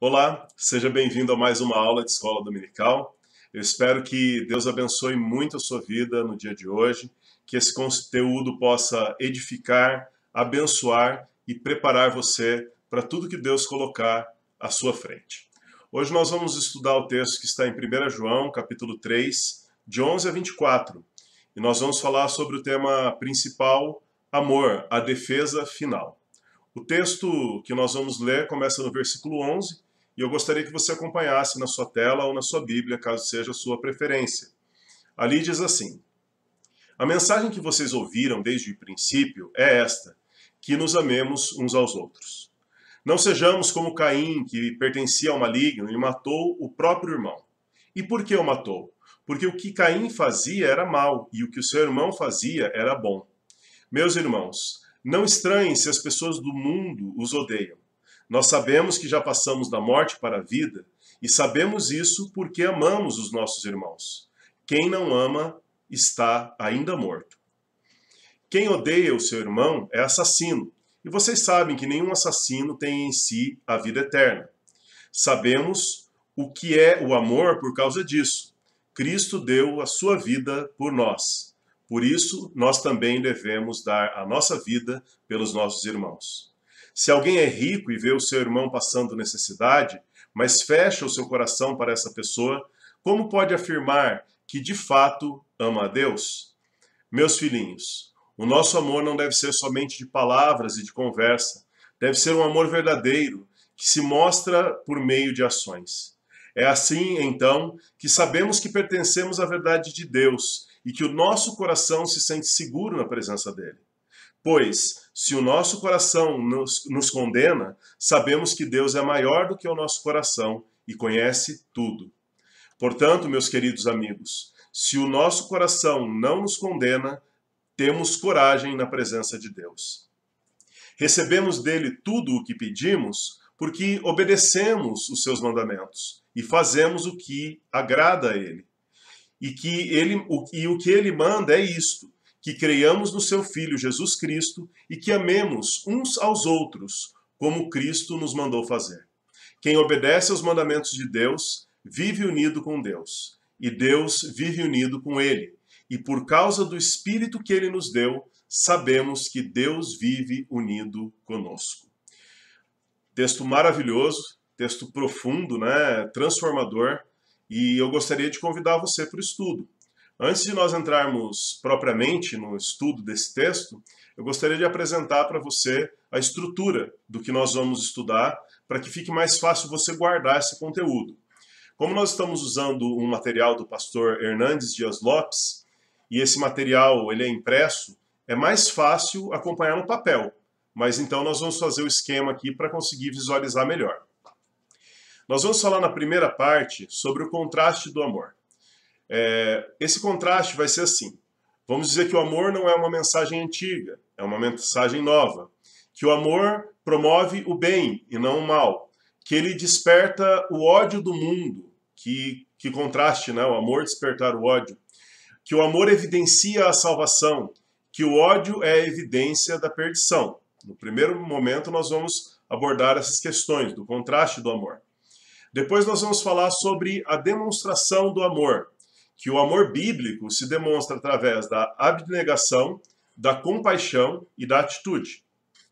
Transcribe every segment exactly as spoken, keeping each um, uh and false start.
Olá, seja bem-vindo a mais uma aula de Escola Dominical. Eu espero que Deus abençoe muito a sua vida no dia de hoje, que esse conteúdo possa edificar, abençoar e preparar você para tudo que Deus colocar à sua frente. Hoje nós vamos estudar o texto que está em primeira João, capítulo três, de onze a vinte e quatro. E nós vamos falar sobre o tema principal, amor, a defesa final. O texto que nós vamos ler começa no versículo onze, e eu gostaria que você acompanhasse na sua tela ou na sua Bíblia, caso seja a sua preferência. Ali diz assim: a mensagem que vocês ouviram desde o princípio é esta, que nos amemos uns aos outros. Não sejamos como Caim, que pertencia ao maligno e matou o próprio irmão. E por que o matou? Porque o que Caim fazia era mal, e o que o seu irmão fazia era bom. Meus irmãos, não estranhem se as pessoas do mundo os odeiam. Nós sabemos que já passamos da morte para a vida, e sabemos isso porque amamos os nossos irmãos. Quem não ama está ainda morto. Quem odeia o seu irmão é assassino, e vocês sabem que nenhum assassino tem em si a vida eterna. Sabemos o que é o amor por causa disso. Cristo deu a sua vida por nós. Por isso, nós também devemos dar a nossa vida pelos nossos irmãos. Se alguém é rico e vê o seu irmão passando necessidade, mas fecha o seu coração para essa pessoa, como pode afirmar que de fato ama a Deus? Meus filhinhos, o nosso amor não deve ser somente de palavras e de conversa. Deve ser um amor verdadeiro, que se mostra por meio de ações. É assim, então, que sabemos que pertencemos à verdade de Deus e que o nosso coração se sente seguro na presença dele. Pois, se o nosso coração nos, nos condena, sabemos que Deus é maior do que o nosso coração e conhece tudo. Portanto, meus queridos amigos, se o nosso coração não nos condena, temos coragem na presença de Deus. Recebemos dele tudo o que pedimos porque obedecemos os seus mandamentos e fazemos o que agrada a ele. E, que ele, o, e o que ele manda é isto, que creiamos no seu Filho Jesus Cristo e que amemos uns aos outros, como Cristo nos mandou fazer. Quem obedece aos mandamentos de Deus, vive unido com Deus, e Deus vive unido com ele. E por causa do Espírito que ele nos deu, sabemos que Deus vive unido conosco. Texto maravilhoso, texto profundo, né? Transformador, e eu gostaria de convidar você para o estudo. Antes de nós entrarmos propriamente no estudo desse texto, eu gostaria de apresentar para você a estrutura do que nós vamos estudar, para que fique mais fácil você guardar esse conteúdo. Como nós estamos usando um material do pastor Hernandes Dias Lopes, e esse material ele é impresso, é mais fácil acompanhar no papel. Mas então nós vamos fazer o esquema aqui para conseguir visualizar melhor. Nós vamos falar na primeira parte sobre o contraste do amor. É, esse contraste vai ser assim. Vamos dizer que o amor não é uma mensagem antiga, é uma mensagem nova. Que o amor promove o bem e não o mal. Que ele desperta o ódio do mundo. Que, que contraste, né? O amor despertar o ódio. Que o amor evidencia a salvação. Que o ódio é a evidência da perdição. No primeiro momento nós vamos abordar essas questões do contraste do amor. Depois nós vamos falar sobre a demonstração do amor, que o amor bíblico se demonstra através da abnegação, da compaixão e da atitude.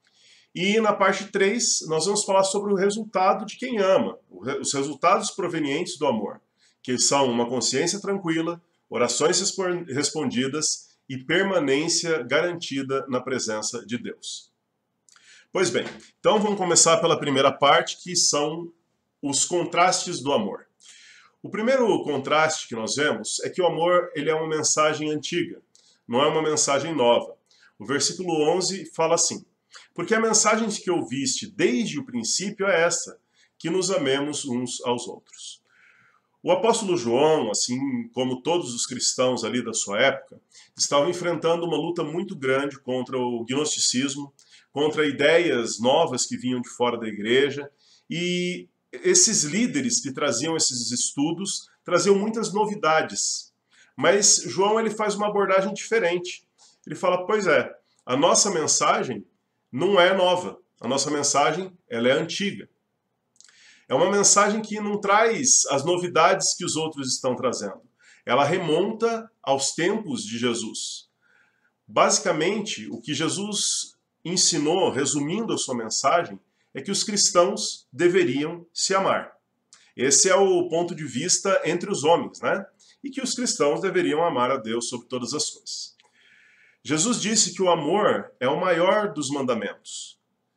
E na parte três nós vamos falar sobre o resultado de quem ama, os resultados provenientes do amor, que são uma consciência tranquila, orações respondidas e permanência garantida na presença de Deus. Pois bem, então vamos começar pela primeira parte, que são os contrastes do amor. O primeiro contraste que nós vemos é que o amor ele é uma mensagem antiga, não é uma mensagem nova. O versículo onze fala assim: porque a mensagem que ouviste desde o princípio é essa, que nos amemos uns aos outros. O apóstolo João, assim como todos os cristãos ali da sua época, estavam enfrentando uma luta muito grande contra o gnosticismo, contra ideias novas que vinham de fora da igreja, e esses líderes que traziam esses estudos traziam muitas novidades. Mas João ele faz uma abordagem diferente. Ele fala, pois é, a nossa mensagem não é nova. A nossa mensagem ela é antiga. É uma mensagem que não traz as novidades que os outros estão trazendo. Ela remonta aos tempos de Jesus. Basicamente, o que Jesus ensinou, resumindo a sua mensagem, é que os cristãos deveriam se amar. Esse é o ponto de vista entre os homens, né? E que os cristãos deveriam amar a Deus sobre todas as coisas. Jesus disse que o amor é o maior dos mandamentos.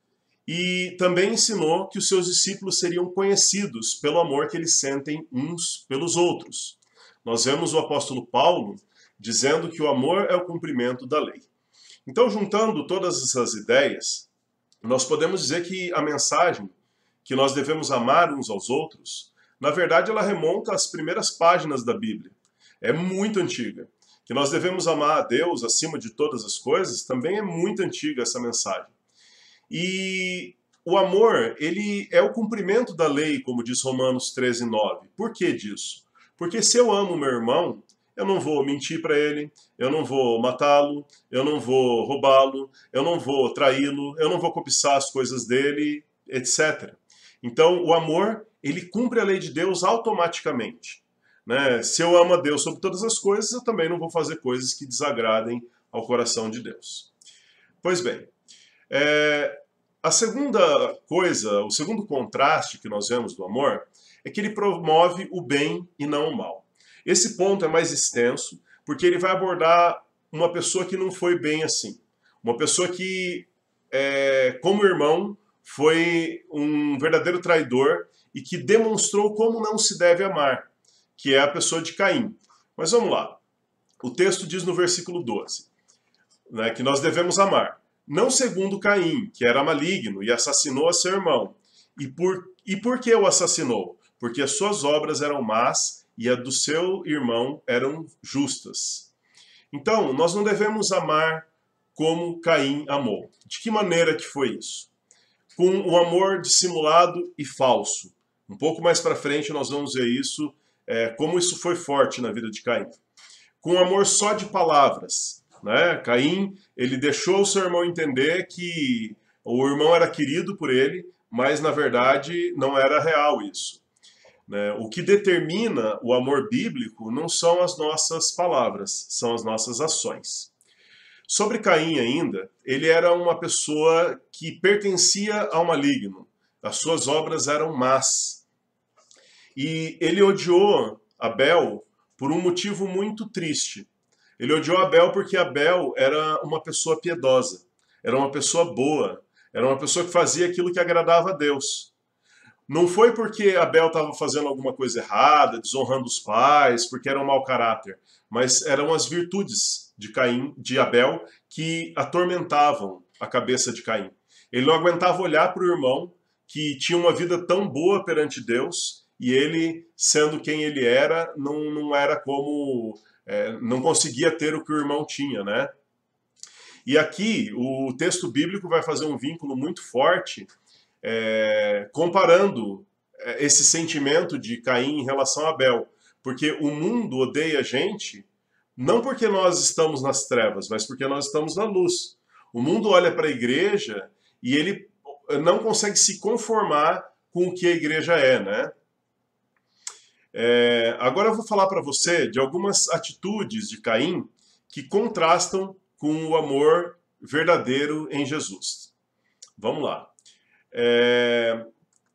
E também ensinou que os seus discípulos seriam conhecidos pelo amor que eles sentem uns pelos outros. Nós vemos o apóstolo Paulo dizendo que o amor é o cumprimento da lei. Então, juntando todas essas ideias, nós podemos dizer que a mensagem que nós devemos amar uns aos outros, na verdade, ela remonta às primeiras páginas da Bíblia. É muito antiga. Que nós devemos amar a Deus acima de todas as coisas, também é muito antiga essa mensagem. E o amor, ele é o cumprimento da lei, como diz Romanos treze, nove. Por que disso? Porque se eu amo meu irmão, eu não vou mentir para ele, eu não vou matá-lo, eu não vou roubá-lo, eu não vou traí-lo, eu não vou cobiçar as coisas dele, etcétera. Então, o amor, ele cumpre a lei de Deus automaticamente. Né? Se eu amo a Deus sobre todas as coisas, eu também não vou fazer coisas que desagradem ao coração de Deus. Pois bem, é, a segunda coisa, o segundo contraste que nós vemos do amor é que ele promove o bem e não o mal. Esse ponto é mais extenso, porque ele vai abordar uma pessoa que não foi bem assim. Uma pessoa que, é, como irmão, foi um verdadeiro traidor e que demonstrou como não se deve amar, que é a pessoa de Caim. Mas vamos lá. O texto diz no versículo doze, né, que nós devemos amar, não segundo Caim, que era maligno e assassinou a seu irmão. E por, e por que o assassinou? Porque as suas obras eram más e a do seu irmão eram justas. Então, nós não devemos amar como Caim amou. De que maneira que foi isso? Com o amor dissimulado e falso. Um pouco mais para frente nós vamos ver isso, é, como isso foi forte na vida de Caim. Com amor só de palavras. Né? Caim, ele deixou o seu irmão entender que o irmão era querido por ele, mas na verdade não era real isso. Né? O que determina o amor bíblico não são as nossas palavras, são as nossas ações. Sobre Caim ainda, ele era uma pessoa que pertencia ao maligno. As suas obras eram más. E ele odiou Abel por um motivo muito triste. Ele odiou Abel porque Abel era uma pessoa piedosa, era uma pessoa boa, era uma pessoa que fazia aquilo que agradava a Deus. Não foi porque Abel estava fazendo alguma coisa errada, desonrando os pais, porque era um mau caráter, mas eram as virtudes de Caim, de Abel, que atormentavam a cabeça de Caim. Ele não aguentava olhar para o irmão, que tinha uma vida tão boa perante Deus, e ele, sendo quem ele era, não, não era como... É, não conseguia ter o que o irmão tinha, né? E aqui o texto bíblico vai fazer um vínculo muito forte, é, comparando esse sentimento de Caim em relação a Abel. Porque o mundo odeia a gente, não porque nós estamos nas trevas, mas porque nós estamos na luz. O mundo olha para a igreja e ele não consegue se conformar com o que a igreja é, né? É, agora eu vou falar para você de algumas atitudes de Caim que contrastam com o amor verdadeiro em Jesus. Vamos lá. É...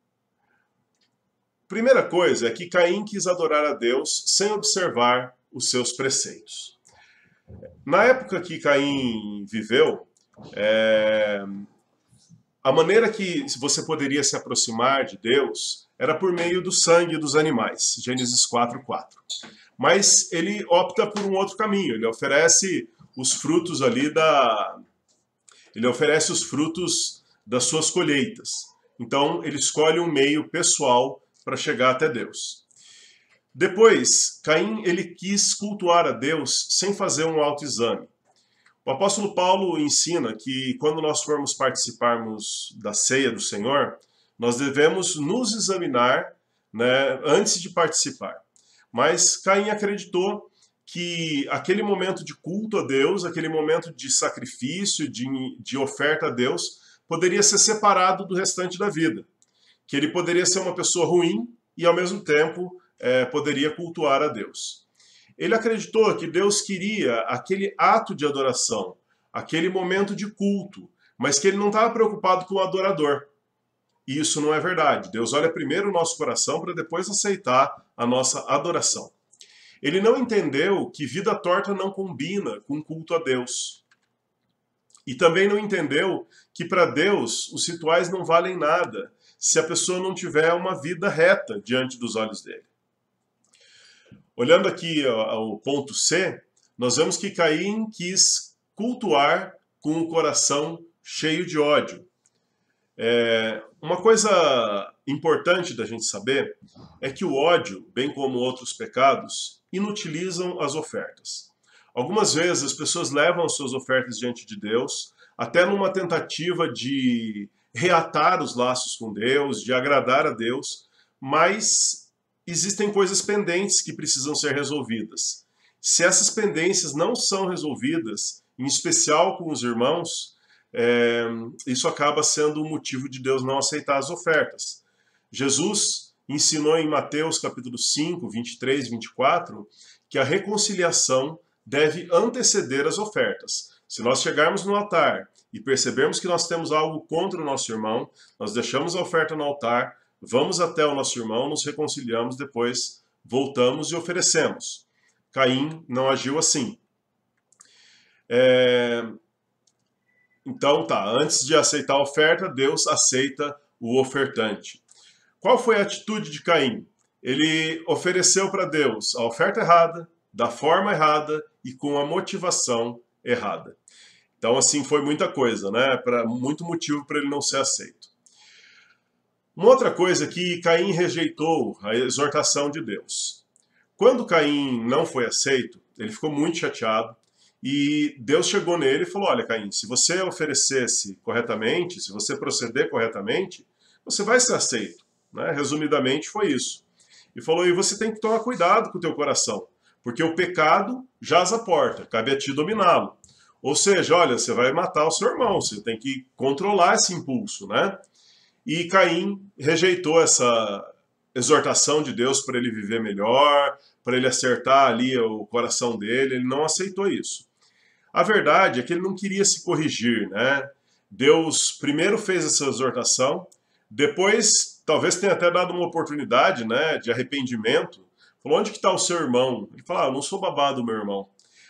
Primeira coisa é que Caim quis adorar a Deus sem observar os seus preceitos. Na época que Caim viveu, é... a maneira que você poderia se aproximar de Deus era por meio do sangue dos animais, Gênesis quatro, quatro. Mas ele opta por um outro caminho, ele oferece os frutos ali da... Ele oferece os frutos das suas colheitas. Então, ele escolhe um meio pessoal para chegar até Deus. Depois, Caim ele quis cultuar a Deus sem fazer um autoexame. O apóstolo Paulo ensina que quando nós formos participarmos da ceia do Senhor, nós devemos nos examinar, né, antes de participar. Mas Caim acreditou que aquele momento de culto a Deus, aquele momento de sacrifício, de, de oferta a Deus, poderia ser separado do restante da vida. que ele poderia ser uma pessoa ruim e, ao mesmo tempo, é, poderia cultuar a Deus. Ele acreditou que Deus queria aquele ato de adoração, aquele momento de culto, mas que ele não estava preocupado com o adorador. E isso não é verdade. Deus olha primeiro o nosso coração para depois aceitar a nossa adoração. Ele não entendeu que vida torta não combina com culto a Deus. E também não entendeu que para Deus os rituais não valem nada se a pessoa não tiver uma vida reta diante dos olhos dele. Olhando aqui ao ponto C, nós vemos que Caim quis cultuar com o coração cheio de ódio. É, uma coisa importante da gente saber é que o ódio, bem como outros pecados, inutilizam as ofertas. Algumas vezes as pessoas levam suas ofertas diante de Deus, até numa tentativa de reatar os laços com Deus, de agradar a Deus, mas existem coisas pendentes que precisam ser resolvidas. Se essas pendências não são resolvidas, em especial com os irmãos, é, isso acaba sendo o motivo de Deus não aceitar as ofertas. Jesus ensinou em Mateus capítulo cinco, vinte e três e vinte e quatro, que a reconciliação deve anteceder as ofertas. Se nós chegarmos no altar e percebermos que nós temos algo contra o nosso irmão, nós deixamos a oferta no altar, vamos até o nosso irmão, nos reconciliamos, depois voltamos e oferecemos. Caim não agiu assim. É... Então tá, antes de aceitar a oferta, Deus aceita o ofertante. Qual foi a atitude de Caim? Ele ofereceu para Deus a oferta errada, da forma errada e com a motivação errada. Então assim foi muita coisa, né? Pra, muito motivo para ele não ser aceito. Uma outra coisa é que Caim rejeitou a exortação de Deus. Quando Caim não foi aceito, ele ficou muito chateado. E Deus chegou nele e falou, olha Caim, se você oferecesse corretamente, se você proceder corretamente, você vai ser aceito. Né? Resumidamente foi isso. E falou, e você tem que tomar cuidado com o teu coração, porque o pecado jaz à porta, cabe a ti dominá-lo. Ou seja, olha, você vai matar o seu irmão, você tem que controlar esse impulso. Né? E Caim rejeitou essa exortação de Deus para ele viver melhor, para ele acertar ali o coração dele, ele não aceitou isso. A verdade é que ele não queria se corrigir, né? Deus primeiro fez essa exortação, depois talvez tenha até dado uma oportunidade, né, de arrependimento. Falou, onde que está o seu irmão? Ele falou, ah, eu não sou babado, meu irmão.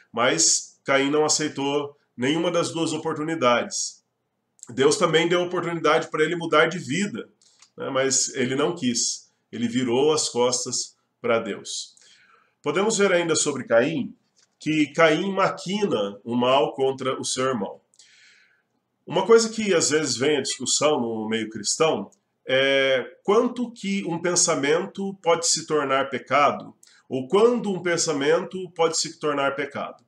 Mas Caim não aceitou nenhuma das duas oportunidades. Deus também deu oportunidade para ele mudar de vida, né, mas ele não quis. Ele virou as costas para Deus. Podemos ver ainda sobre Caim, que Caim maquina o mal contra o seu irmão. Uma coisa que às vezes vem à discussão no meio cristão é quanto que um pensamento pode se tornar pecado, ou quando um pensamento pode se tornar pecado.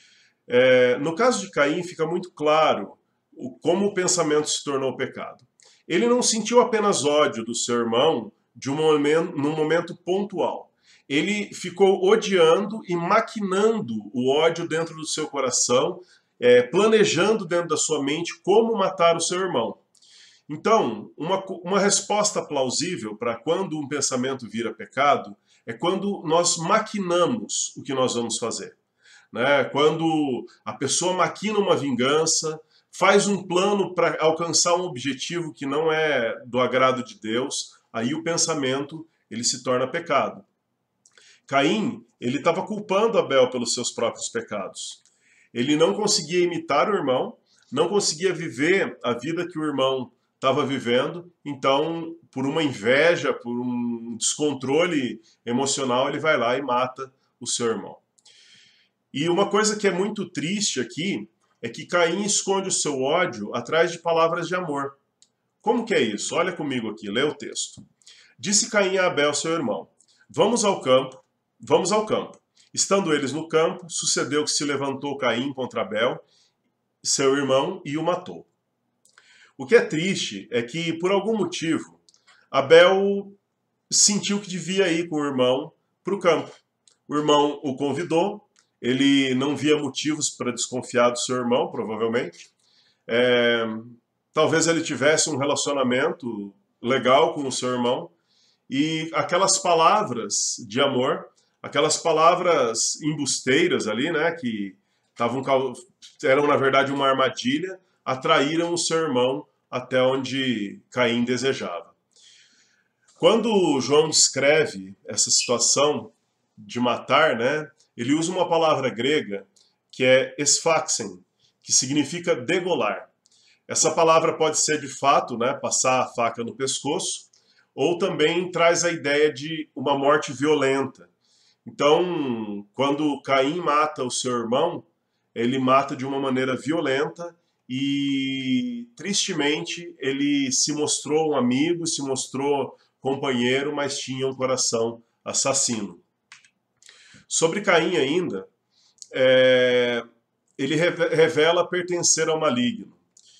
É, no caso de Caim fica muito claro o, como o pensamento se tornou pecado. Ele não sentiu apenas ódio do seu irmão de um momento, num momento pontual. Ele ficou odiando e maquinando o ódio dentro do seu coração, é, planejando dentro da sua mente como matar o seu irmão. Então, uma, uma resposta plausível para quando um pensamento vira pecado é quando nós maquinamos o que nós vamos fazer. Né? Quando a pessoa maquina uma vingança, faz um plano para alcançar um objetivo que não é do agrado de Deus, aí o pensamento ele se torna pecado. Caim, ele estava culpando Abel pelos seus próprios pecados. Ele não conseguia imitar o irmão, não conseguia viver a vida que o irmão estava vivendo, então, por uma inveja, por um descontrole emocional, ele vai lá e mata o seu irmão. E uma coisa que é muito triste aqui é que Caim esconde o seu ódio atrás de palavras de amor. Como que é isso? Olha comigo aqui, lê o texto. Disse Caim a Abel, seu irmão, vamos ao campo, Vamos ao campo. Estando eles no campo, sucedeu que se levantou Caim contra Abel, seu irmão, e o matou. O que é triste é que, por algum motivo, Abel sentiu que devia ir com o irmão para o campo. O irmão o convidou, ele não via motivos para desconfiar do seu irmão, provavelmente. É, talvez ele tivesse um relacionamento legal com o seu irmão, e aquelas palavras de amor, aquelas palavras embusteiras ali, né, que tavam, eram na verdade uma armadilha, atraíram o seu irmão até onde Caim desejava. Quando João descreve essa situação de matar, né, ele usa uma palavra grega que é esfaxen, que significa degolar. Essa palavra pode ser de fato, né, passar a faca no pescoço, ou também traz a ideia de uma morte violenta. Então, quando Caim mata o seu irmão, ele mata de uma maneira violenta e, tristemente, ele se mostrou um amigo, se mostrou companheiro, mas tinha um coração assassino. Sobre Caim ainda, é, ele revela pertencer ao maligno.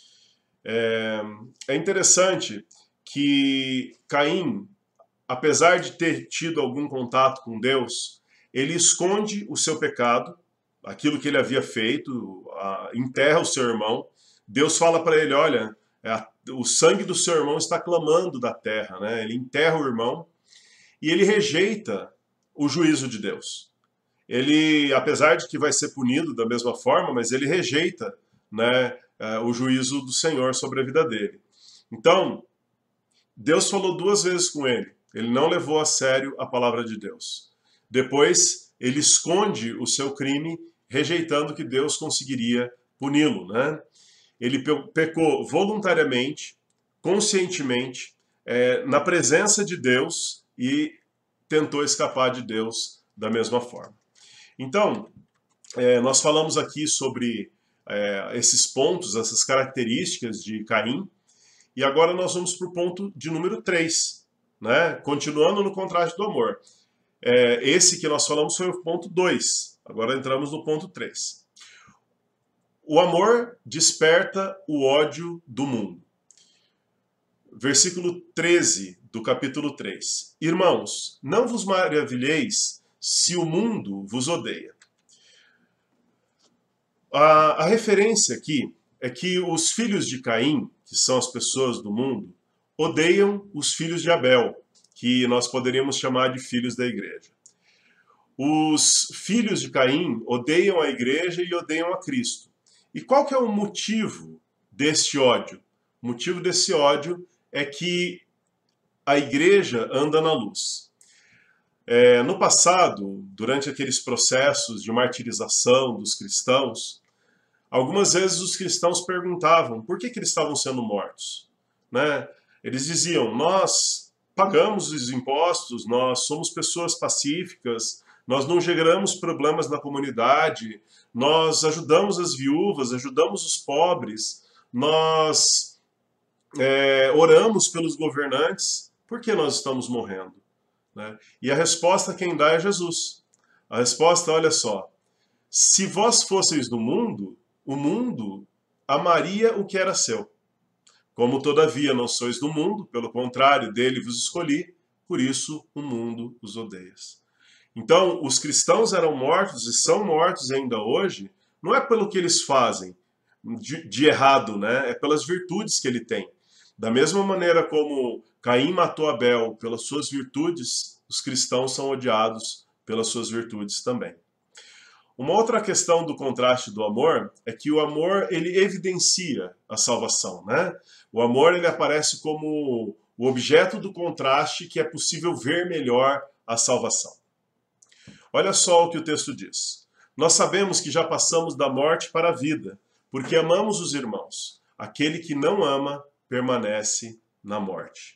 É, é interessante que Caim, apesar de ter tido algum contato com Deus, ele esconde o seu pecado, aquilo que ele havia feito, a, enterra o seu irmão. Deus fala para ele, olha, a, o sangue do seu irmão está clamando da terra, né? Ele enterra o irmão e ele rejeita o juízo de Deus. Ele, apesar de que vai ser punido da mesma forma, mas ele rejeita, né, o juízo do Senhor sobre a vida dele. Então, Deus falou duas vezes com ele. Ele não levou a sério a palavra de Deus. Depois, ele esconde o seu crime, rejeitando que Deus conseguiria puni-lo, né? Ele pecou voluntariamente, conscientemente, é, na presença de Deus e tentou escapar de Deus da mesma forma. Então, é, nós falamos aqui sobre é, esses pontos, essas características de Caim, e agora nós vamos para o ponto de número três, né? Continuando no contraste do amor. É, esse que nós falamos foi o ponto dois, agora entramos no ponto três. O amor desperta o ódio do mundo. Versículo treze do capítulo três. Irmãos, não vos maravilheis se o mundo vos odeia. A, a referência aqui é que os filhos de Caim, que são as pessoas do mundo, odeiam os filhos de Abel, que nós poderíamos chamar de filhos da igreja. Os filhos de Caim odeiam a igreja e odeiam a Cristo. E qual que é o motivo desse ódio? O motivo desse ódio é que a igreja anda na luz. É, no passado, durante aqueles processos de martirização dos cristãos, algumas vezes os cristãos perguntavam por que, que eles estavam sendo mortos, né? Eles diziam, nós pagamos os impostos, nós somos pessoas pacíficas, nós não geramos problemas na comunidade, nós ajudamos as viúvas, ajudamos os pobres, nós é, oramos pelos governantes, por que nós estamos morrendo? Né? E a resposta quem dá é Jesus. A resposta, olha só, se vós fosseis do mundo, o mundo amaria o que era seu. Como todavia não sois do mundo, pelo contrário, dele vos escolhi, por isso o mundo os odeia. Então, os cristãos eram mortos e são mortos ainda hoje, não é pelo que eles fazem de, de errado, né? É pelas virtudes que ele tem. Da mesma maneira como Caim matou Abel pelas suas virtudes, os cristãos são odiados pelas suas virtudes também. Uma outra questão do contraste do amor é que o amor ele evidencia a salvação, né? O amor ele aparece como o objeto do contraste que é possível ver melhor a salvação. Olha só o que o texto diz. Nós sabemos que já passamos da morte para a vida, porque amamos os irmãos. Aquele que não ama permanece na morte.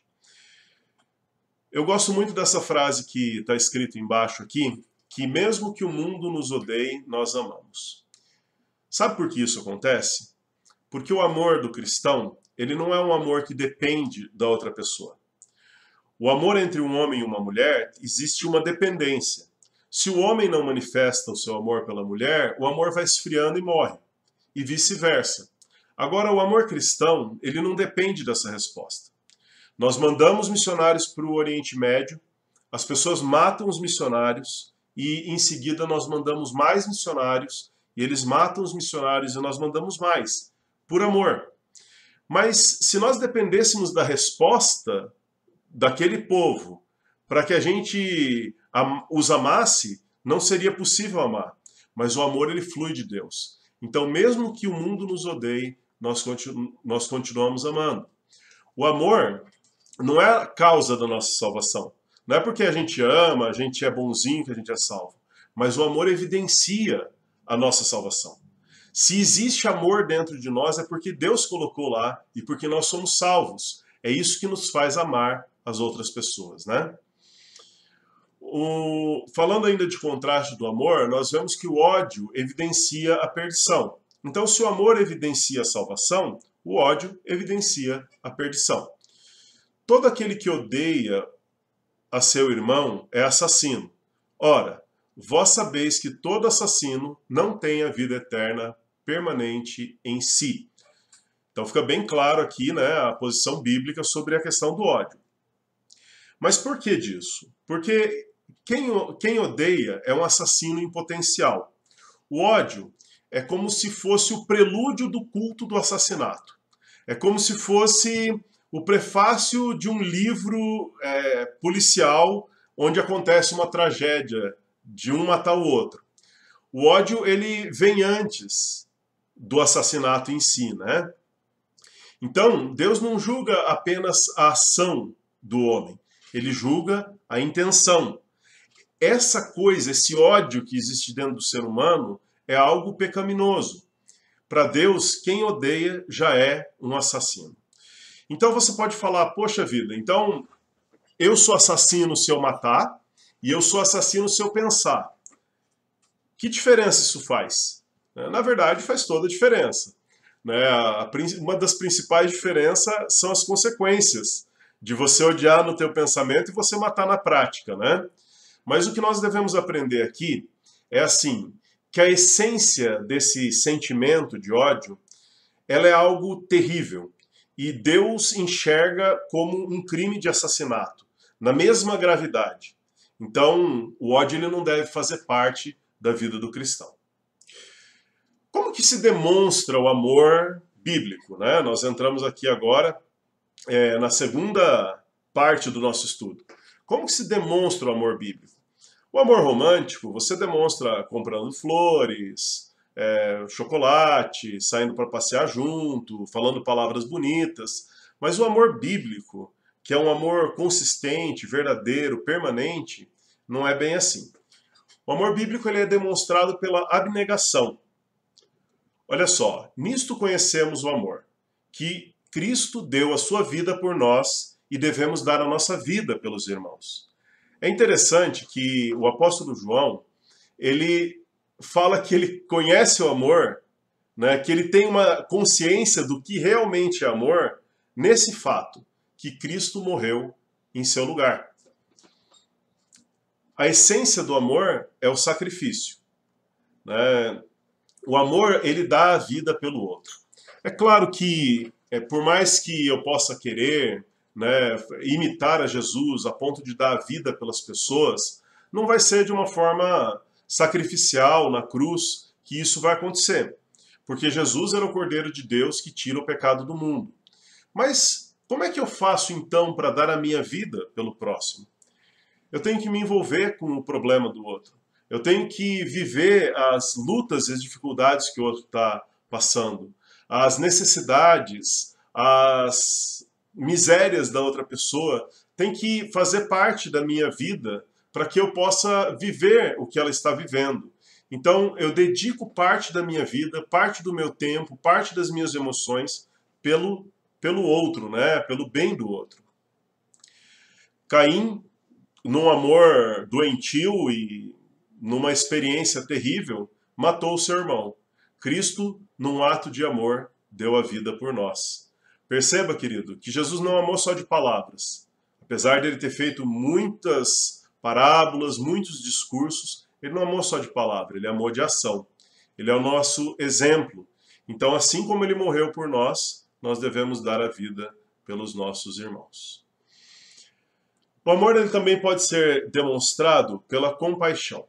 Eu gosto muito dessa frase que está escrita embaixo aqui, que mesmo que o mundo nos odeie, nós amamos. Sabe por que isso acontece? Porque o amor do cristão, ele não é um amor que depende da outra pessoa. O amor entre um homem e uma mulher, existe uma dependência. Se o homem não manifesta o seu amor pela mulher, o amor vai esfriando e morre. E vice-versa. Agora, o amor cristão, ele não depende dessa resposta. Nós mandamos missionários para o Oriente Médio, as pessoas matam os missionários e em seguida nós mandamos mais missionários e eles matam os missionários e nós mandamos mais, por amor. Mas se nós dependêssemos da resposta daquele povo para que a gente os amasse, não seria possível amar. Mas o amor, ele flui de Deus. Então, mesmo que o mundo nos odeie, nós, continu nós continuamos amando. O amor não é a causa da nossa salvação. Não é porque a gente ama, a gente é bonzinho que a gente é salvo. Mas o amor evidencia a nossa salvação. Se existe amor dentro de nós, é porque Deus colocou lá e porque nós somos salvos. É isso que nos faz amar as outras pessoas, né? O... Falando ainda de contraste do amor, nós vemos que o ódio evidencia a perdição. Então, se o amor evidencia a salvação, o ódio evidencia a perdição. Todo aquele que odeia a seu irmão é assassino. Ora, vós sabeis que todo assassino não tem a vida eterna permanente em si. Então fica bem claro aqui, né, a posição bíblica sobre a questão do ódio. Mas por que disso? Porque quem, quem odeia é um assassino em potencial. O ódio é como se fosse o prelúdio do culto do assassinato. É como se fosse o prefácio de um livro é, policial onde acontece uma tragédia de um matar o outro. O ódio, ele vem antes do assassinato em si, né? Então, Deus não julga apenas a ação do homem, ele julga a intenção. Essa coisa, esse ódio que existe dentro do ser humano é algo pecaminoso. Para Deus, quem odeia já é um assassino. Então você pode falar, poxa vida, então eu sou assassino se eu matar e eu sou assassino se eu pensar. Que diferença isso faz? Na verdade, faz toda a diferença. Uma das principais diferenças são as consequências de você odiar no teu pensamento e você matar na prática, né? Mas o que nós devemos aprender aqui é assim, que a essência desse sentimento de ódio, ela é algo terrível. E Deus enxerga como um crime de assassinato, na mesma gravidade. Então, o ódio ele não deve fazer parte da vida do cristão. Como que se demonstra o amor bíblico, né? Nós entramos aqui agora é, na segunda parte do nosso estudo. Como que se demonstra o amor bíblico? O amor romântico você demonstra comprando flores, é, chocolate, saindo para passear junto, falando palavras bonitas. Mas o amor bíblico, que é um amor consistente, verdadeiro, permanente, não é bem assim. O amor bíblico ele é demonstrado pela abnegação. Olha só, nisto conhecemos o amor, que Cristo deu a sua vida por nós e devemos dar a nossa vida pelos irmãos. É interessante que o apóstolo João, ele fala que ele conhece o amor, né, que ele tem uma consciência do que realmente é amor, nesse fato, que Cristo morreu em seu lugar. A essência do amor é o sacrifício, né? O amor, ele dá a vida pelo outro. É claro que, é, por mais que eu possa querer, né, imitar a Jesus a ponto de dar a vida pelas pessoas, não vai ser de uma forma sacrificial na cruz que isso vai acontecer. Porque Jesus era o Cordeiro de Deus que tira o pecado do mundo. Mas como é que eu faço então para dar a minha vida pelo próximo? Eu tenho que me envolver com o problema do outro. Eu tenho que viver as lutas e as dificuldades que o outro está passando, as necessidades, as misérias da outra pessoa, tem que fazer parte da minha vida para que eu possa viver o que ela está vivendo. Então, eu dedico parte da minha vida, parte do meu tempo, parte das minhas emoções pelo, pelo outro, né? Pelo bem do outro. Caim, num amor doentio e numa experiência terrível, matou o seu irmão. Cristo, num ato de amor, deu a vida por nós. Perceba, querido, que Jesus não amou só de palavras. Apesar de ele ter feito muitas parábolas, muitos discursos, ele não amou só de palavra, ele amou de ação. Ele é o nosso exemplo. Então, assim como ele morreu por nós, nós devemos dar a vida pelos nossos irmãos. O amor ele também pode ser demonstrado pela compaixão.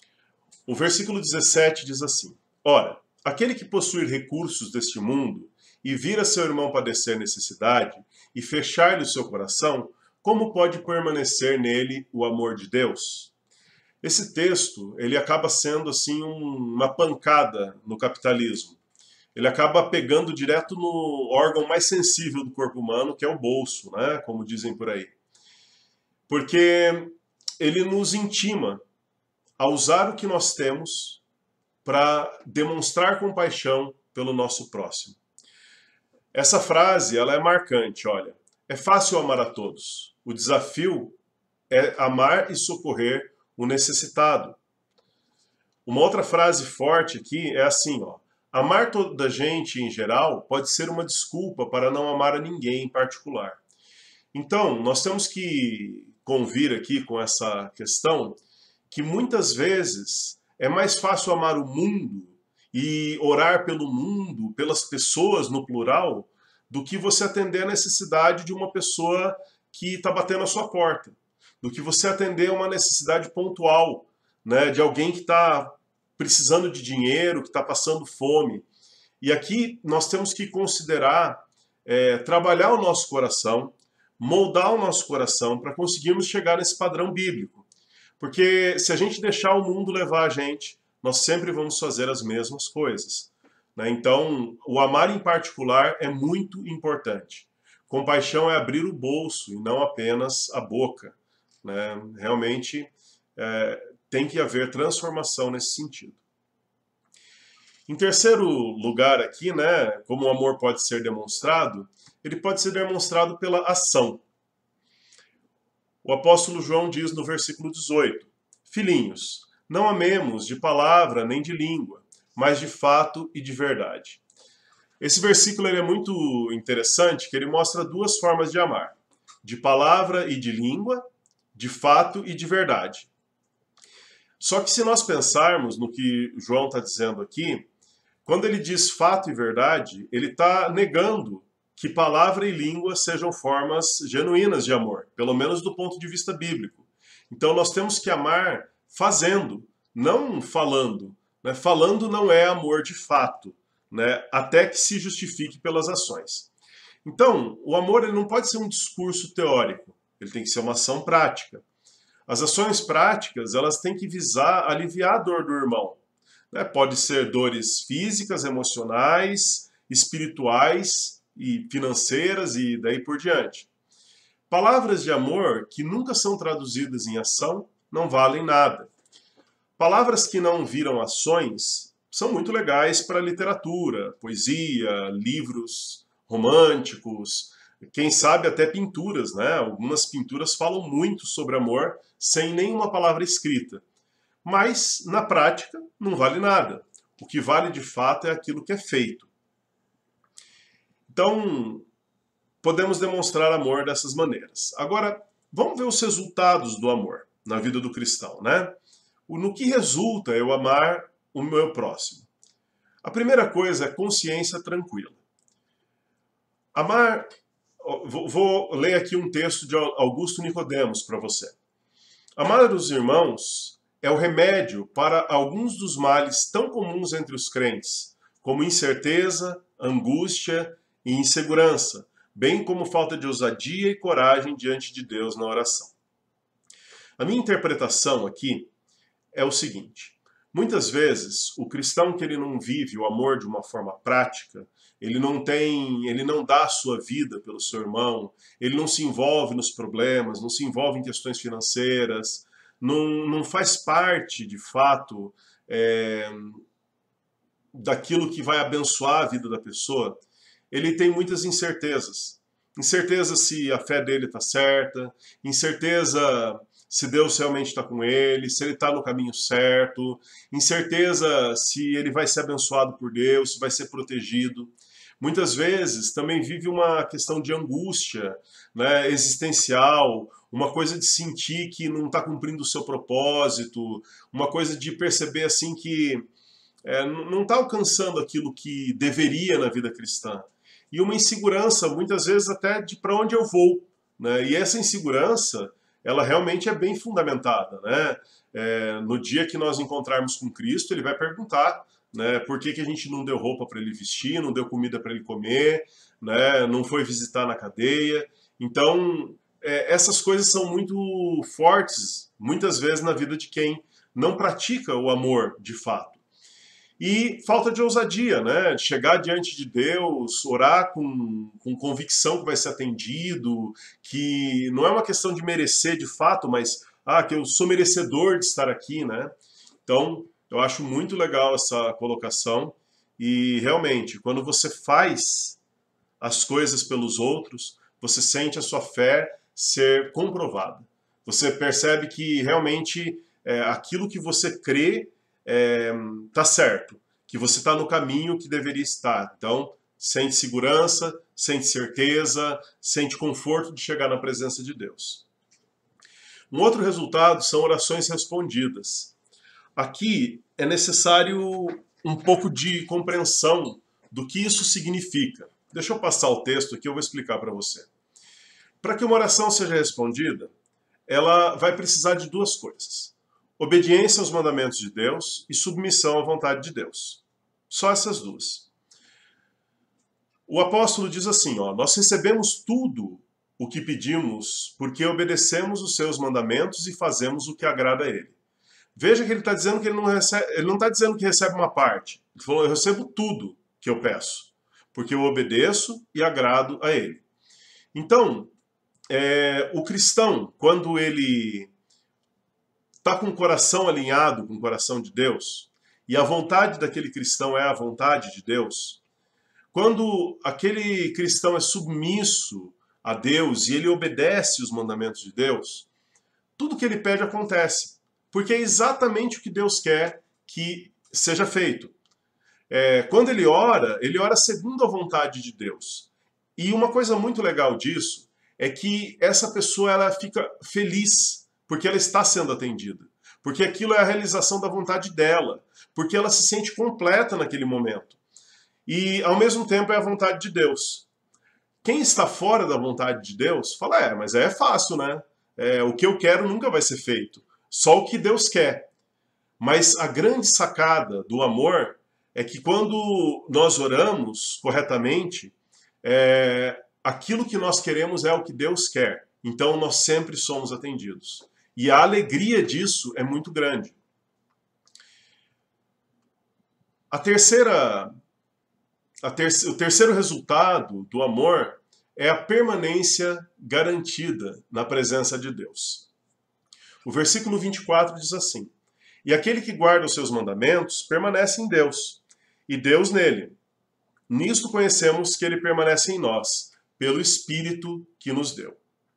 O versículo dezessete diz assim: Ora, aquele que possui recursos deste mundo e vira seu irmão padecer necessidade e fechar-lhe o seu coração, como pode permanecer nele o amor de Deus? Esse texto, ele acaba sendo assim um, uma pancada no capitalismo. Ele acaba pegando direto no órgão mais sensível do corpo humano, que é o bolso, né? Como dizem por aí. Porque ele nos intima a usar o que nós temos para demonstrar compaixão pelo nosso próximo. Essa frase, ela é marcante, olha. É fácil amar a todos. O desafio é amar e socorrer o necessitado. Uma outra frase forte aqui é assim, ó. Amar toda a gente em geral pode ser uma desculpa para não amar a ninguém em particular. Então, nós temos que convir aqui com essa questão que muitas vezes é mais fácil amar o mundo e orar pelo mundo, pelas pessoas no plural, do que você atender a necessidade de uma pessoa que está batendo a sua porta, do que você atender uma necessidade pontual, né, de alguém que está precisando de dinheiro, que está passando fome. E aqui nós temos que considerar, é, trabalhar o nosso coração, moldar o nosso coração para conseguirmos chegar nesse padrão bíblico. Porque se a gente deixar o mundo levar a gente, nós sempre vamos fazer as mesmas coisas. Né? Então, o amar em particular é muito importante. Compaixão é abrir o bolso e não apenas a boca. Né? Realmente, é, tem que haver transformação nesse sentido. Em terceiro lugar aqui, né, como o amor pode ser demonstrado, ele pode ser demonstrado pela ação. O apóstolo João diz no versículo dezoito, Filhinhos, não amemos de palavra nem de língua, mas de fato e de verdade. Esse versículo ele é muito interessante, que ele mostra duas formas de amar. De palavra e de língua, de fato e de verdade. Só que se nós pensarmos no que João está dizendo aqui, quando ele diz fato e verdade, ele está negando que palavra e língua sejam formas genuínas de amor, pelo menos do ponto de vista bíblico. Então nós temos que amar fazendo, não falando. Né? Falando não é amor de fato, né? Até que se justifique pelas ações. Então, o amor ele não pode ser um discurso teórico, ele tem que ser uma ação prática. As ações práticas, elas têm que visar aliviar a dor do irmão. Né? Pode ser dores físicas, emocionais, espirituais e financeiras e daí por diante. Palavras de amor que nunca são traduzidas em ação não valem nada. Palavras que não viram ações são muito legais para literatura, poesia, livros românticos, quem sabe até pinturas, né? Algumas pinturas falam muito sobre amor sem nenhuma palavra escrita. Mas, na prática, não vale nada. O que vale de fato é aquilo que é feito. Então, podemos demonstrar amor dessas maneiras. Agora, vamos ver os resultados do amor na vida do cristão, né? No que resulta eu amar o meu próximo? A primeira coisa é consciência tranquila. Amar... Vou ler aqui um texto de Augusto Nicodemos para você. Amar os irmãos é o remédio para alguns dos males tão comuns entre os crentes, como incerteza, angústia e insegurança, bem como falta de ousadia e coragem diante de Deus na oração. A minha interpretação aqui é o seguinte: muitas vezes o cristão que ele não vive o amor de uma forma prática, ele não tem, ele não dá a sua vida pelo seu irmão, ele não se envolve nos problemas, não se envolve em questões financeiras, não, não faz parte, de fato, é, daquilo que vai abençoar a vida da pessoa, ele tem muitas incertezas. Incerteza se a fé dele está certa, incerteza se Deus realmente está com ele, se ele está no caminho certo, incerteza se ele vai ser abençoado por Deus, se vai ser protegido. Muitas vezes também vive uma questão de angústia, né, existencial, uma coisa de sentir que não está cumprindo o seu propósito, uma coisa de perceber assim que é, não está alcançando aquilo que deveria na vida cristã. E uma insegurança, muitas vezes até de para onde eu vou. Né? E essa insegurança, ela realmente é bem fundamentada. Né? É, no dia que nós encontrarmos com Cristo, ele vai perguntar, né? Por que que a gente não deu roupa para ele vestir, não deu comida para ele comer, né? Não foi visitar na cadeia. Então, é, essas coisas são muito fortes, muitas vezes, na vida de quem não pratica o amor de fato. E falta de ousadia, né? Chegar diante de Deus, orar com, com convicção que vai ser atendido, que não é uma questão de merecer de fato, mas ah, que eu sou merecedor de estar aqui, né? Então, eu acho muito legal essa colocação e realmente, quando você faz as coisas pelos outros, você sente a sua fé ser comprovada. Você percebe que realmente é, aquilo que você crê está é, certo, que você está no caminho que deveria estar. Então, sente segurança, sente certeza, sente conforto de chegar na presença de Deus. Um outro resultado são orações respondidas. Aqui é necessário um pouco de compreensão do que isso significa. Deixa eu passar o texto aqui, eu vou explicar para você. Para que uma oração seja respondida, ela vai precisar de duas coisas: obediência aos mandamentos de Deus e submissão à vontade de Deus. Só essas duas. O apóstolo diz assim, ó, nós recebemos tudo o que pedimos porque obedecemos os seus mandamentos e fazemos o que agrada a ele. Veja que ele está dizendo que ele não recebe, ele não está dizendo que recebe uma parte. Ele falou, eu recebo tudo que eu peço, porque eu obedeço e agrado a ele. Então, é, o cristão, quando ele está com o coração alinhado com o coração de Deus, e a vontade daquele cristão é a vontade de Deus, quando aquele cristão é submisso a Deus e ele obedece os mandamentos de Deus, tudo que ele pede acontece, porque é exatamente o que Deus quer que seja feito. É, quando ele ora, ele ora segundo a vontade de Deus. E uma coisa muito legal disso é que essa pessoa ela fica feliz porque ela está sendo atendida, porque aquilo é a realização da vontade dela, porque ela se sente completa naquele momento. E, ao mesmo tempo, é a vontade de Deus. Quem está fora da vontade de Deus, fala, é, mas é fácil, né? É, o que eu quero nunca vai ser feito. Só o que Deus quer. Mas a grande sacada do amor é que quando nós oramos corretamente, é, aquilo que nós queremos é o que Deus quer. Então, nós sempre somos atendidos. E a alegria disso é muito grande. A terceira, a ter, o terceiro resultado do amor é a permanência garantida na presença de Deus. O versículo vinte e quatro diz assim, e aquele que guarda os seus mandamentos permanece em Deus, e Deus nele. Nisto conhecemos que ele permanece em nós, pelo Espírito que nos deu.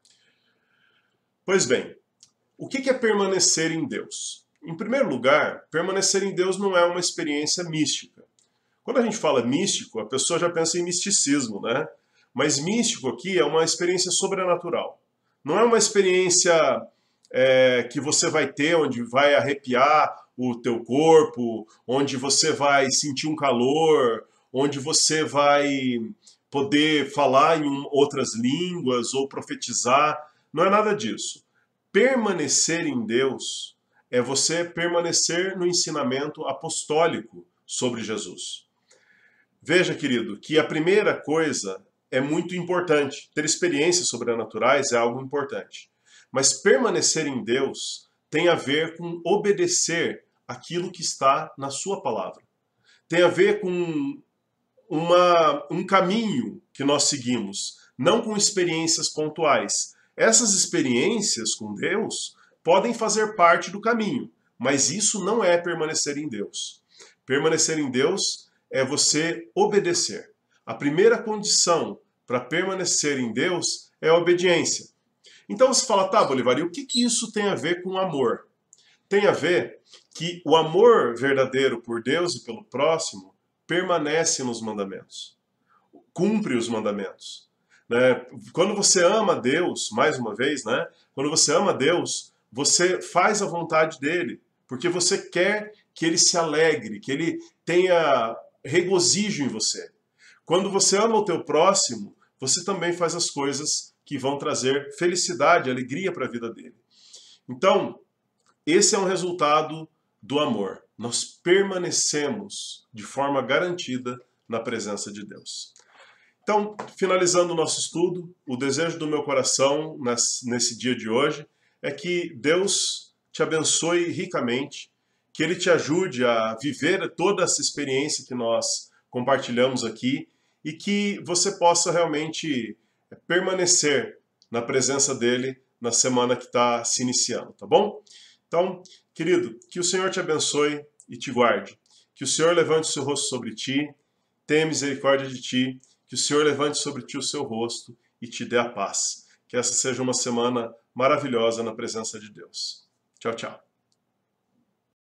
Pois bem, o que é permanecer em Deus? Em primeiro lugar, permanecer em Deus não é uma experiência mística. Quando a gente fala místico, a pessoa já pensa em misticismo, né? Mas místico aqui é uma experiência sobrenatural. Não é uma experiência é, que você vai ter, onde vai arrepiar o teu corpo, onde você vai sentir um calor, onde você vai poder falar em outras línguas ou profetizar. Não é nada disso. Permanecer em Deus é você permanecer no ensinamento apostólico sobre Jesus. Veja, querido, que a primeira coisa é muito importante. Ter experiências sobrenaturais é algo importante. Mas permanecer em Deus tem a ver com obedecer aquilo que está na sua palavra. Tem a ver com uma, um caminho que nós seguimos, não com experiências pontuais. Essas experiências com Deus podem fazer parte do caminho, mas isso não é permanecer em Deus. Permanecer em Deus é você obedecer. A primeira condição para permanecer em Deus é a obediência. Então você fala, tá, Bolivar, e o que, que isso tem a ver com amor? Tem a ver que o amor verdadeiro por Deus e pelo próximo permanece nos mandamentos, cumpre os mandamentos. Né? Quando você ama Deus, mais uma vez, né? Quando você ama Deus, você faz a vontade dele, porque você quer que ele se alegre, que ele tenha regozijo em você. Quando você ama o teu próximo, você também faz as coisas que vão trazer felicidade, alegria para a vida dele. Então, esse é um resultado do amor. nós permanecemos de forma garantida na presença de Deus. Então, finalizando o nosso estudo, o desejo do meu coração nesse dia de hoje é que Deus te abençoe ricamente, que Ele te ajude a viver toda essa experiência que nós compartilhamos aqui e que você possa realmente permanecer na presença dEle na semana que está se iniciando, tá bom? Então, querido, que o Senhor te abençoe e te guarde, que o Senhor levante o seu rosto sobre ti, tenha misericórdia de ti, que o Senhor levante sobre ti o seu rosto e te dê a paz. Que essa seja uma semana maravilhosa na presença de Deus. Tchau, tchau.